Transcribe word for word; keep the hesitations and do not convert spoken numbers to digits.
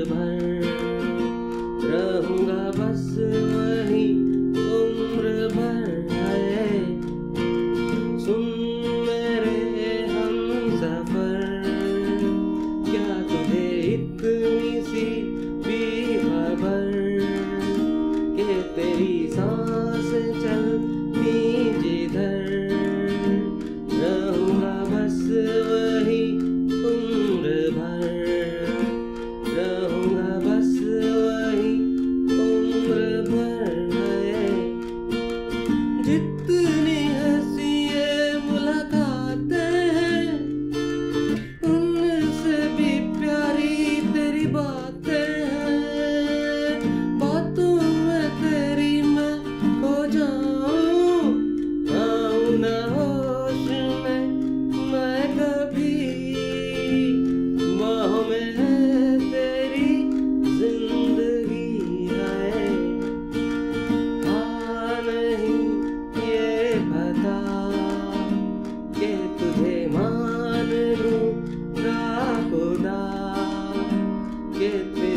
भर रहूंगा बस वही उम्र भर है। सुन मेरे हमसफर, क्या तुझे इतनी सी भी खबर कि तेरी सांस चलती जिधर रहूंगा बस वही उम्र भर रहूंगा बस वही उम्र भर है। जितनी हंसी ये मुलाकातें हैं, उनसे भी प्यारी तेरी बातें हैं। बातों में तेरी मैं खो जाऊं, आऊं ना होश में मैं कभी। बाहों में है तेरी जिंदगी है, हाँ नहीं ये पता कि तुझे मान लूं खुदा के